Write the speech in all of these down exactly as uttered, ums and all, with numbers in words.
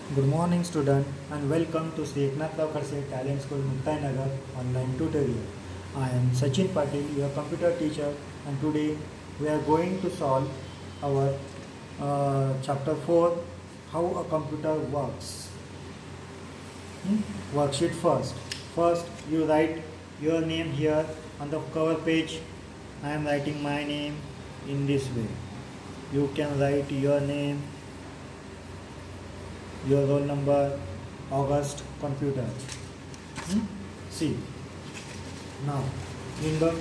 Good morning student and welcome to Sri Eknathrav Khadse Talent School Muktai Nagar online tutorial. I am Sachin Patil, your computer teacher, and today we are going to solve our uh, chapter four, how a computer works. Hmm? Worksheet first. First you write your name here on the cover page. I am writing my name in this way. You can write your name, your roll number, August, computer. Hmm? See, now in the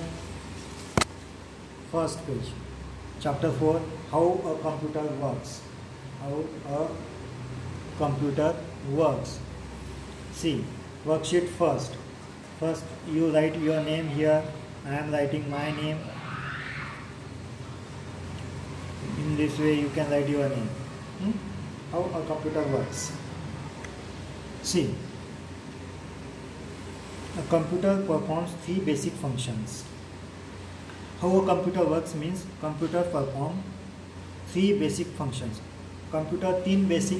first page, chapter four, how a computer works. How a computer works. See, worksheet first. First you write your name here. I am writing my name. In this way you can write your name. Hmm? How a computer works. See, a computer performs three basic functions. How a computer works means computer perform three basic functions. Computer तीन basic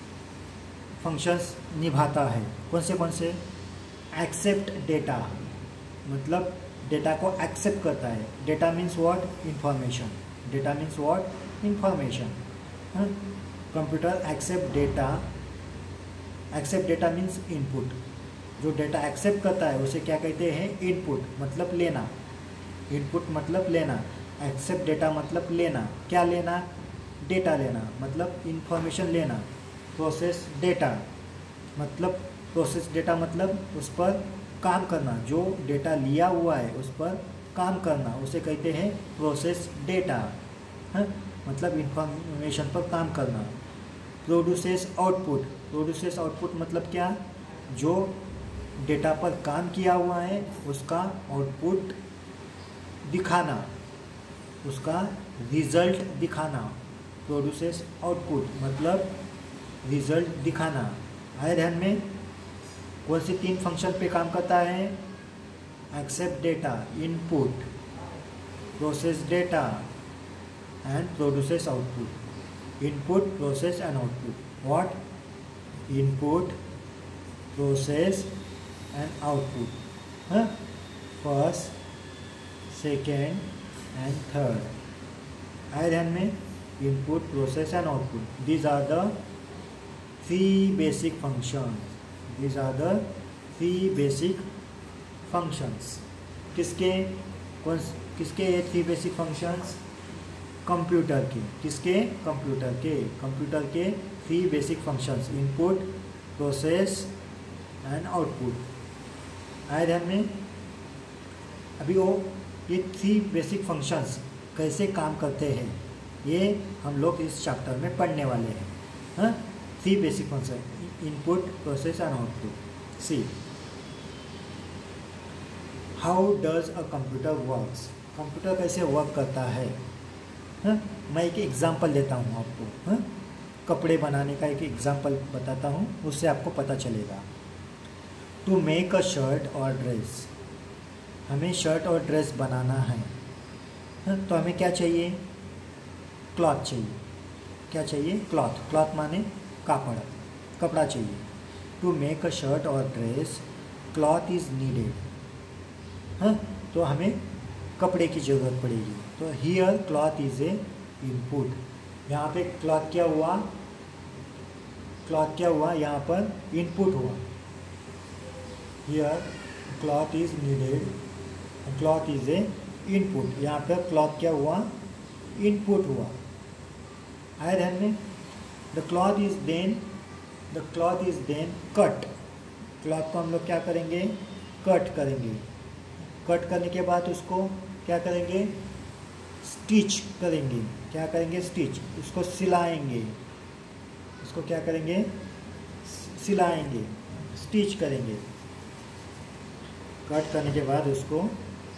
functions निभाता है. कौन से कौन से? Accept data, मतलब data को accept करता है. Data means what? Information. Data means what? Information. Computer accept data. Accept data means input. जो डेटा एक्सेप्ट करता है उसे क्या कहते हैं? इनपुट, मतलब लेना. इनपुट मतलब लेना. एक्सेप्ट डेटा मतलब लेना. क्या लेना? डेटा लेना, मतलब इंफॉर्मेशन लेना. प्रोसेस डेटा, मतलब प्रोसेस डेटा मतलब उस पर काम करना. जो डेटा लिया हुआ है उस पर काम करना, उसे कहते हैं प्रोसेस डेटा. है, मतलब इंफॉर्मेशन पर काम करना. Produces output. प्रोड्यूसेस आउटपुट मतलब क्या? जो डेटा पर काम किया हुआ है उसका आउटपुट दिखाना, उसका रिजल्ट दिखाना. प्रोड्यूसेस आउटपुट मतलब रिजल्ट दिखाना. आए ध्यान में? कौन सी तीन फंक्शन पे काम करता है? Accept data, input, process data and produces output. Input, process and output. What? Input, process and output. First, second and third. आए ध्यान में? Input, process and output. These are the three basic functions. These are the three basic functions. किसके? कौन किसके ये three basic functions? Computer के. किसके? Computer के. कंप्यूटर के three basic functions: input, process and output. आए ध्यान में? अभी वो ये थ्री बेसिक फंक्शंस कैसे काम करते हैं ये हम लोग इस चैप्टर में पढ़ने वाले हैं. हाँ, three basic function: input, process and output. See, how does a computer works. Computer कैसे वर्क करता है? हाँ, मैं एक एग्जांपल देता हूँ आपको. हाँ, कपड़े बनाने का एक एग्जांपल बताता हूँ, उससे आपको पता चलेगा. टू मेक अ शर्ट और ड्रेस. हमें शर्ट और ड्रेस बनाना है. हाँ, तो हमें क्या चाहिए? क्लॉथ चाहिए. क्या चाहिए? क्लॉथ. क्लॉथ माने कापड़, कपड़ा चाहिए. टू मेक अ शर्ट और ड्रेस क्लॉथ इज़ नीडेड. हाँ, तो हमें कपड़े की ज़रूरत पड़ेगी. तो here cloth is a input. यहाँ पे क्लॉथ क्या हुआ? क्लॉथ क्या हुआ? यहाँ पर इनपुट हुआ. Here cloth is needed, cloth is a input. यहाँ पर क्लॉथ क्या हुआ? इनपुट हुआ. आए ध्यान में? The cloth is then the cloth is then cut. Cloth को हम लोग क्या करेंगे? कट करेंगे. कट करने के बाद उसको क्या करेंगे? स्टिच करेंगे. क्या करेंगे? स्टिच. उसको सिलाएंगे. उसको क्या करेंगे? सिलाएंगे, स्टिच करेंगे. कट करने के बाद उसको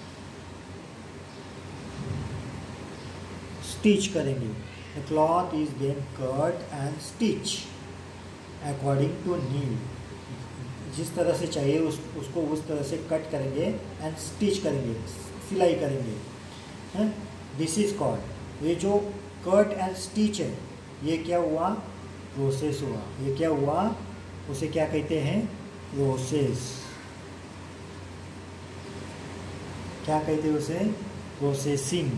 स्टिच करेंगे. The cloth is then cut and stitched according to need. जिस तरह से चाहिए उस उसको उस तरह से कट करेंगे एंड स्टिच करेंगे, सिलाई करेंगे. दिस इज कॉल्ड, ये जो कट एंड स्टिच है ये क्या हुआ? प्रोसेस हुआ, ये क्या हुआ, उसे क्या कहते हैं, प्रोसेस। क्या कहते हैं उसे, प्रोसेसिंग।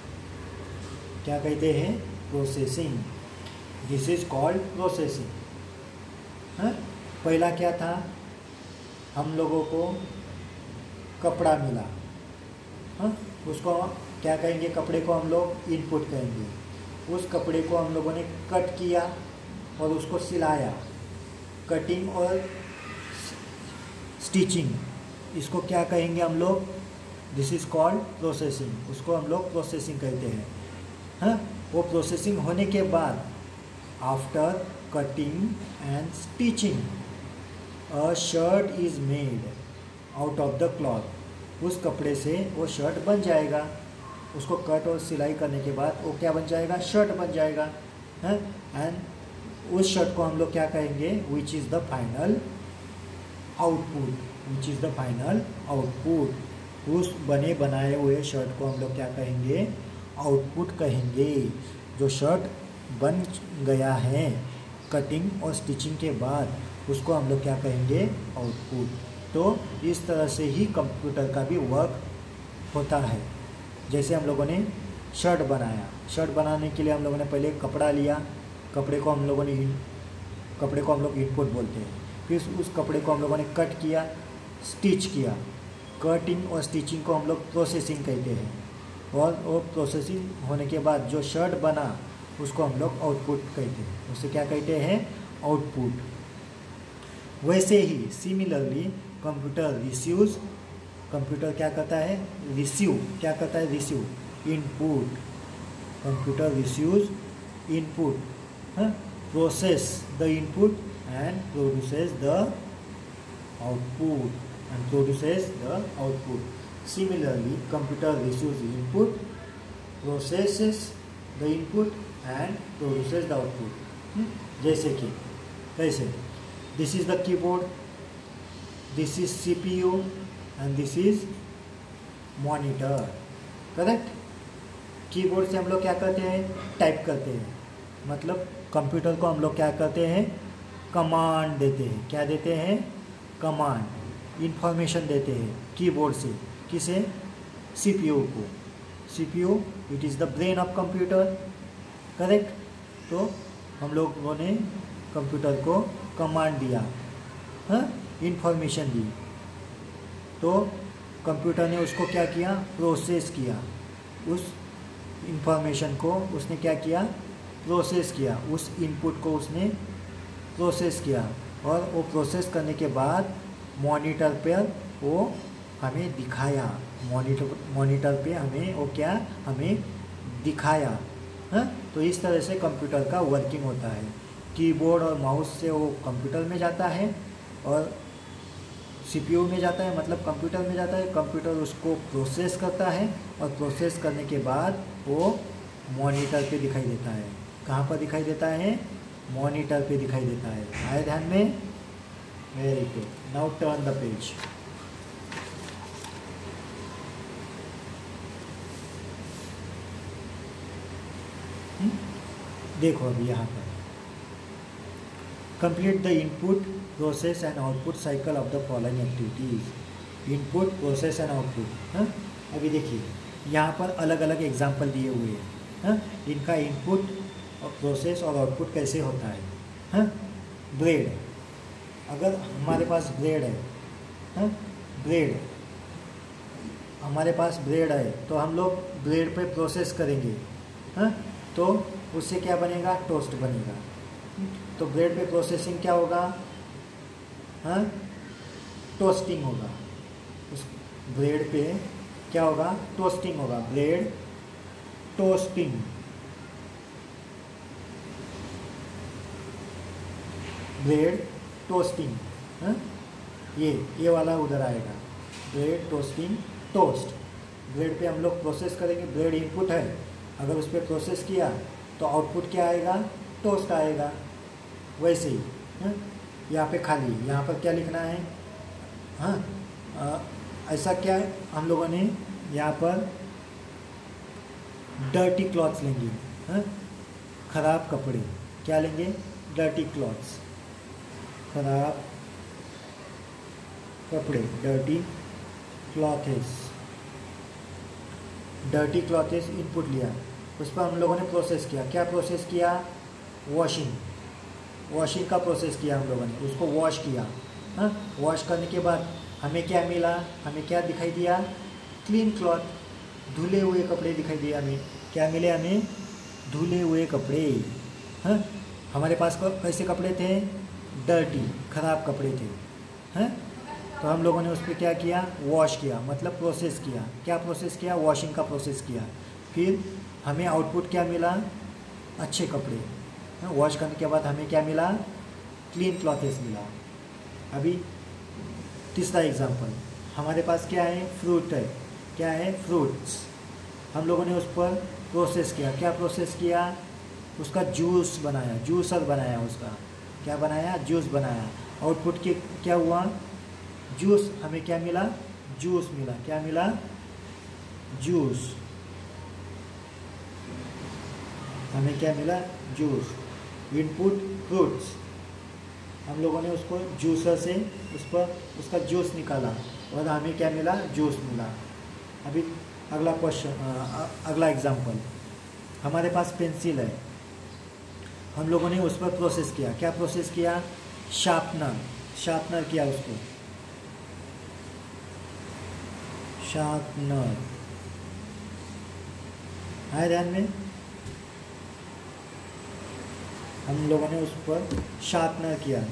क्या कहते हैं, processing. This is called processing. हाँ, पहला क्या था, हम लोगों को कपड़ा मिला, हाँ, उसको क्या कहेंगे, कपड़े को हम लोग इनपुट कहेंगे। उस कपड़े को हम लोगों ने कट किया और उसको सिलाया। कटिंग और स्टिचिंग, इसको क्या कहेंगे हम लोग, दिस इज कॉल्ड प्रोसेसिंग। उसको हम लोग प्रोसेसिंग कहते हैं। हाँ, वो प्रोसेसिंग होने के बाद after cutting and stitching a shirt is made out of the cloth. उस कपड़े से वो शर्ट बन जाएगा। उसको कट और सिलाई करने के बाद वो क्या बन जाएगा, शर्ट बन जाएगा। है, एंड उस शर्ट को हम लोग क्या कहेंगे, which is the final output. Which is the final output. उस बने बनाए हुए शर्ट को हम लोग क्या कहेंगे, आउटपुट कहेंगे। जो शर्ट बन गया है कटिंग और स्टिचिंग के बाद, उसको हम लोग क्या कहेंगे, आउटपुट। तो इस तरह से ही कंप्यूटर का भी वर्क होता है। जैसे हम लोगों ने शर्ट बनाया, शर्ट बनाने के लिए हम लोगों ने पहले कपड़ा लिया, कपड़े को हम लोगों ने कपड़े को हम लोग इनपुट बोलते हैं। फिर उस कपड़े को हम लोगों ने कट किया, स्टिच किया। कटिंग और स्टिचिंग को हम लोग प्रोसेसिंग कहते हैं। और वो प्रोसेसिंग होने के बाद जो शर्ट बना उसको हम लोग आउटपुट कहते हैं। उसे क्या कहते हैं, आउटपुट। वैसे ही सिमिलरली कंप्यूटर रिसीव्स, कंप्यूटर क्या करता है, रिसीव। क्या करता है, receive input. Computer receives input, process the input and produces the output and produces the output. Similarly, computer receives input, processes the input and produces the output. hmm? जैसे कि कैसे, this is the keyboard, this is C P U and this is monitor. Correct. Keyboard से हम लोग क्या करते हैं, type करते हैं। मतलब कंप्यूटर को हम लोग क्या करते हैं, कमांड देते हैं। क्या देते हैं, कमांड, इंफॉर्मेशन देते हैं कीबोर्ड से। किसे, सीपीयू को। CPU it is the brain of computer. Correct. तो हम लोगों ने कंप्यूटर को कमांड दिया, हाँ, इंफॉर्मेशन दी, तो कंप्यूटर ने उसको क्या किया, प्रोसेस किया। उस इंफॉर्मेशन को उसने क्या किया, प्रोसेस किया। उस इनपुट को उसने प्रोसेस किया और वो प्रोसेस करने के बाद मॉनिटर पर वो हमें दिखाया। मॉनिटर मॉनिटर पे हमें वो क्या, हमें दिखाया। हाँ, तो इस तरह से कंप्यूटर का वर्किंग होता है। कीबोर्ड और माउस से वो कंप्यूटर में जाता है और सीपीयू में जाता है, मतलब कंप्यूटर में जाता है। कंप्यूटर उसको प्रोसेस करता है और प्रोसेस करने के बाद वो मॉनिटर पे दिखाई देता है। कहाँ पर दिखाई देता है, मॉनिटर पे दिखाई देता है। आए ध्यान में, very good. Now turn the page. देखो अभी यहाँ पर, complete the input process and output cycle of the following activities. Input, process and output. हाँ, अभी देखिए यहाँ पर अलग अलग एग्जाम्पल दिए हुए हैं। हाँ, इनका इनपुट और प्रोसेस और आउटपुट कैसे होता है। हाँ, ब्रेड, अगर हमारे पास ब्रेड है, हाँ, ब्रेड हमारे पास ब्रेड है तो हम लोग ब्रेड पे प्रोसेस करेंगे। हाँ, तो उससे क्या बनेगा, टोस्ट बनेगा। तो ब्रेड पे प्रोसेसिंग क्या होगा, हाँ, टोस्टिंग होगा। उस ब्रेड पे क्या होगा, टोस्टिंग होगा। Bread toasting, bread toasting. हाँ, ये ये वाला उधर आएगा, ब्रेड टोस्टिंग, टोस्ट। ब्रेड पे हम लोग प्रोसेस करेंगे, ब्रेड इनपुट है, अगर उस पर प्रोसेस किया तो आउटपुट क्या आएगा, टोस्ट आएगा। वैसे ही हाँ, यहाँ पे खाली, यहाँ पर क्या लिखना है, हाँ, आ, ऐसा क्या है, हम लोगों ने यहाँ पर डर्टी क्लॉथ्स लेंगे, हाँ, ख़राब कपड़े। क्या लेंगे, डर्टी क्लॉथ्स, खराब कपड़े, dirty clothes, dirty clothes input लिया, उस पर हम लोगों ने प्रोसेस किया। क्या प्रोसेस किया? वॉशिंग, वॉशिंग का प्रोसेस किया हम लोगों ने, उसको वॉश किया। हाँ, वॉश करने के बाद हमें क्या मिला? हमें क्या दिखाई दिया? क्लीन क्लॉथ, धुले हुए कपड़े दिखाई दिए हमें। क्या मिले हमें? धुले हुए कपड़े। हाँ, हमारे पास कैसे कपड़े थे? डर्टी, खराब कपड़े थे। हैं, तो हम लोगों ने उस पर क्या किया? वॉश किया, मतलब प्रोसेस किया। क्या प्रोसेस किया? वॉशिंग का प्रोसेस किया। फिर हमें आउटपुट क्या मिला? अच्छे कपड़े। वॉश करने के बाद हमें क्या मिला? क्लीन क्लॉथेस मिला। अभी तीसरा एग्जांपल, हमारे पास क्या है? फ्रूट है। क्या है? फ्रूट्स। हम लोगों ने उस पर प्रोसेस किया। क्या प्रोसेस किया? उसका जूस बनाया, जूसर बनाया उसका। क्या बनाया? जूस बनाया। आउटपुट के क्या हुआ? जूस। हमें क्या मिला? जूस मिला। क्या मिला? जूस। हमें क्या मिला? जूस। इनपुट फ्रूट्स, हम लोगों ने उसको जूसर से उस पर उसका जूस निकाला और हमें क्या मिला? जूस मिला। अभी अगला क्वेश्चन, अगला एग्जांपल, हमारे पास पेंसिल है। हम लोगों ने उस पर प्रोसेस किया। क्या प्रोसेस किया? शार्पनर, शार्पनर किया उसको, शार्पनर। आए ध्यान में? हम लोगों ने उस पर शार्पनर किया।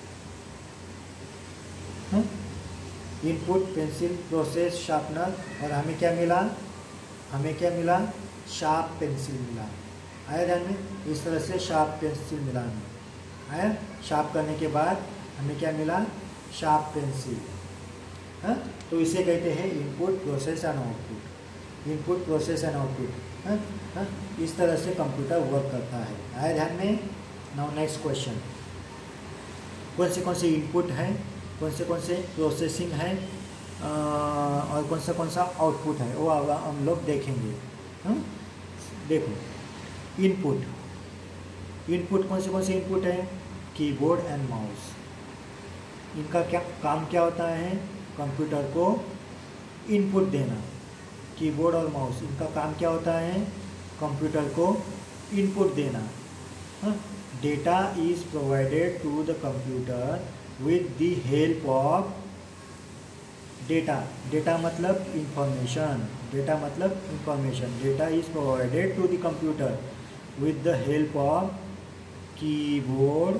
इनपुट पेंसिल, प्रोसेस शार्पनर, और हमें क्या मिला? हमें क्या मिला? शार्प पेंसिल मिला। आया ध्यान में? इस तरह से शार्प पेंसिल मिला हमें। आया? शार्प करने के बाद हमें क्या मिला? Sharp pencil. हाँ, तो इसे कहते हैं input process and output. Input process and output. हाँ हाँ, इस तरह से कंप्यूटर वर्क करता है। आया ध्यान में? नाउ नेक्स्ट क्वेश्चन, कौन से कौन से इनपुट हैं, कौन से कौन से प्रोसेसिंग है और कौन सा कौन सा आउटपुट है, वो हम लोग देखेंगे। हाँ, देखो इनपुट, इनपुट कौन से कौन से इनपुट है? Keyboard and mouse. इनका क्या काम क्या होता है? कंप्यूटर को इनपुट देना। कीबोर्ड और माउस, इनका काम क्या होता है? कंप्यूटर को इनपुट देना। Data is provided to the computer with the help of data. Data मतलब इंफॉर्मेशन, डेटा मतलब information. Data is provided to the computer with the help of keyboard,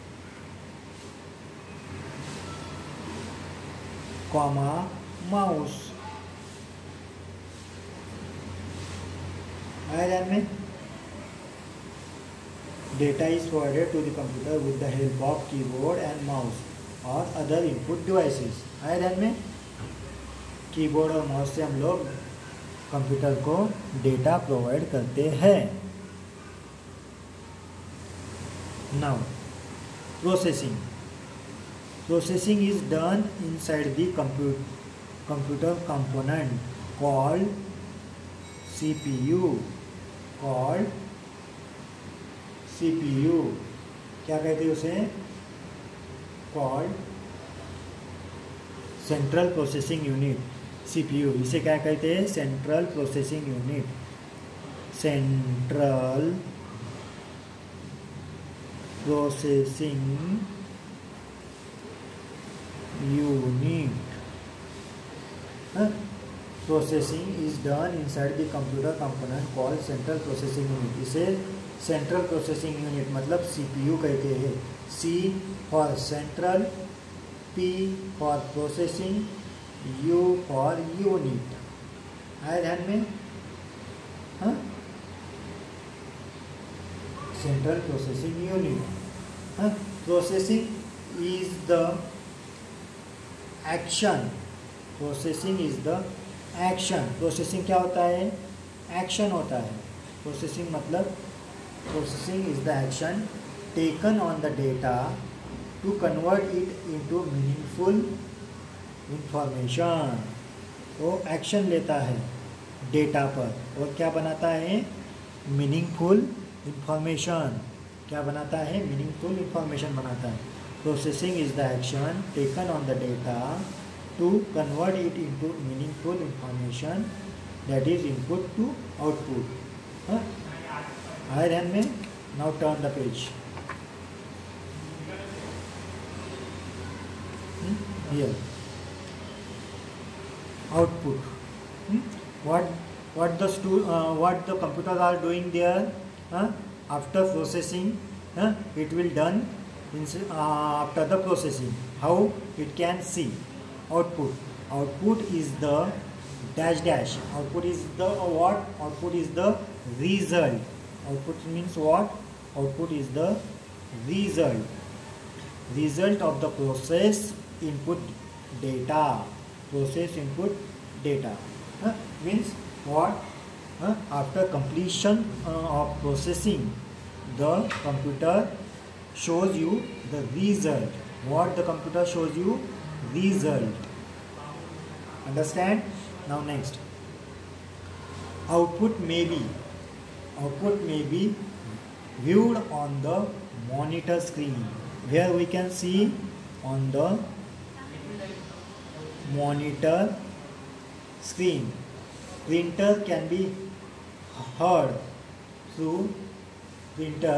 comma mouse. आया ध्यान में? Data is provided to the computer with the help of keyboard and mouse और other input devices. आया ध्यान में? Keyboard और mouse से हम लोग कंप्यूटर को डेटा प्रोवाइड करते हैं। Now processing, processing is done inside the computer component called CPU, called CPU. क्या कहते हैं उसे? Called central processing unit, CPU. इसे क्या कहते हैं? Central processing unit, central processing unit. Processing is done inside the computer component called central processing unit. इसे central processing unit मतलब सीपीयू कहते हैं। C for central, P for processing, U for unit. आया ध्यान में? हाँ, सेंट्रल प्रोसेसिंग यूनिट। हाँ, processing is the action, processing is the action. Processing क्या होता है? एक्शन होता है। प्रोसेसिंग मतलब processing is the action taken on the data to convert it into meaningful information. वो एक्शन लेता है डेटा पर और क्या बनाता है? Meaningful information. क्या बनाता है? मीनिंगफुल इंफॉर्मेशन बनाता है. Processing is the action taken on the data to convert it into meaningful information that is input two output. आए ध्यान में? Now turn the page. Here output. hmm? what what the stu uh, what the computers are doing there, uh, after processing, uh, it will done in, uh, after the processing. How it can see output? Output is the dash dash. Output is the uh, what? Output is the result. Output means what? Output is the result. Result of the process input data. Process input data uh, means what? Uh, after completion uh, of processing, the computer shows you the result. What the computer shows you? Result. Understand? Now next, output may be output may be viewed on the monitor screen. Where we can see on the monitor screen. Printer can be heard through printer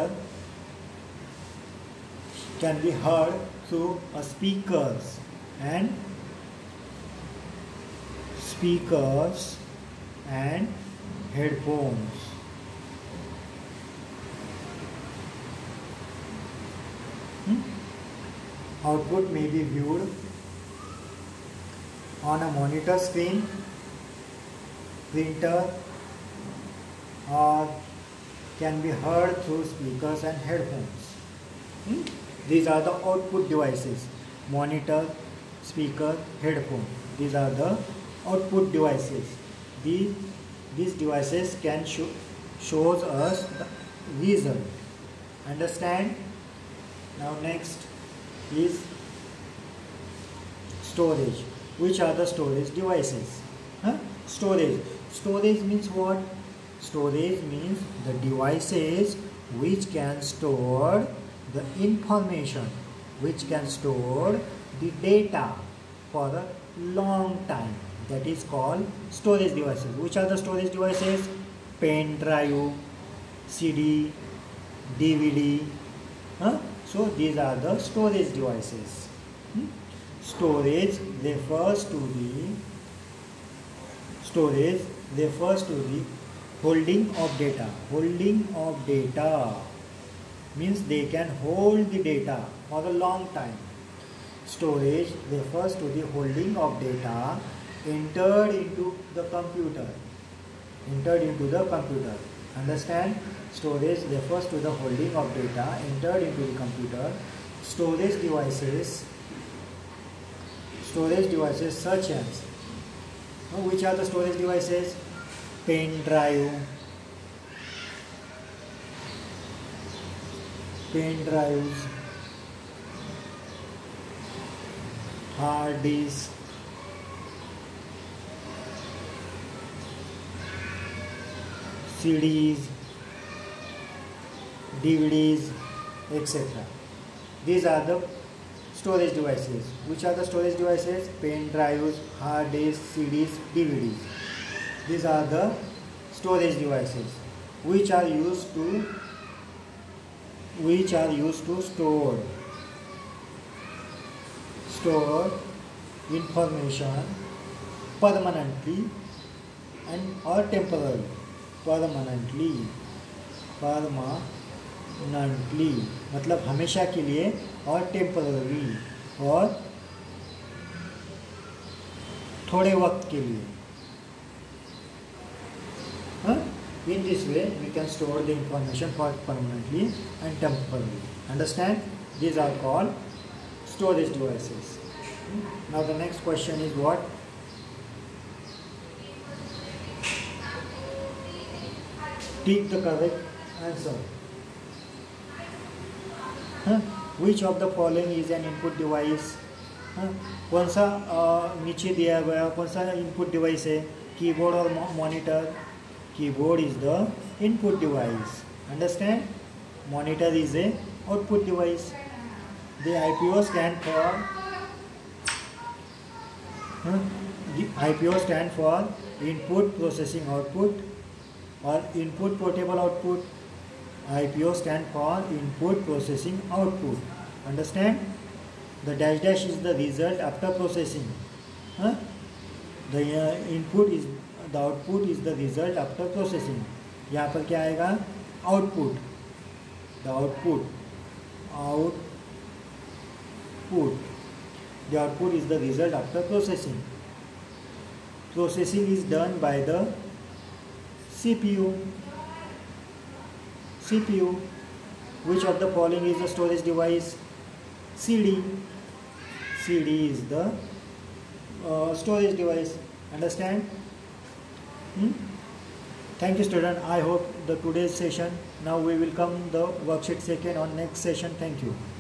can be heard through a speakers and speakers and headphones. Hmm? Output may be viewed on a monitor screen, printer, or can be heard through speakers and headphones. Hmm? These are the output devices: monitor, speaker, headphone. These are the output devices. These these devices can show shows us the result. Understand? Now next is storage. Which are the storage devices? Huh? Storage. Storage means what? Storage means the devices which can store the information, which can store the data for a long time. That is called storage devices. Which are the storage devices? Pen drive, C D, D V D. Huh? So these are the storage devices. Hmm? Storage refers to the storage refers to the holding of data. Holding of data means they can hold the data for a long time. Storage refers to the holding of data entered into the computer. Entered into the computer. Understand? Storage refers to the holding of data entered into the computer. Storage devices Storage devices such as, uh, which are the storage devices? Pen drive, pen drives, hard disk, C Ds, D V Ds, et cetera. These are the storage devices. Which are the storage devices? Pen drives, hard disks, C Ds, D V Ds. These are the storage devices which are used to which are used to store store information permanently and or temporarily. Permanently permanently मतलब हमेशा के लिए, और temporary और थोड़े वक्त के लिए. huh? In this way we can store the information for permanently and temporarily. Understand? These are called storage devices. Now the next question is what? Take the correct answer. huh? Which of the following is an input device? huh? कौन सा नीचे दिया गया कौन सा input device है? Keyboard और monitor. Keyboard is the input device. Understand? Monitor is a output device. The I P O stand for huh? The I P O stand for input processing output or input portable output. I P O stand for input processing output. Understand? The dash dash is the result after processing. Huh? The uh, input is the output is the result after processing. यहाँ पर क्या आएगा? Output. The output. Output. The output is the result after processing. Processing is done by the C P U. C P U. Which of the following is the storage device? C D. C D is the uh, storage device. Understand? Hmm? Thank you, student. I hope the today's session. Now we will come the worksheet second on next session. Thank you.